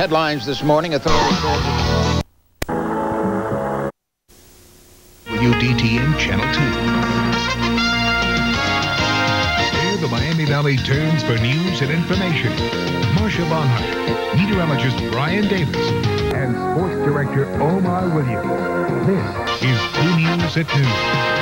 Headlines this morning. Authorities WDTN Channel 2. Where the Miami Valley turns for news and information. Marsha Bonhart, meteorologist Brian Davis, and sports director Omar Williams. This is 2 News at Noon.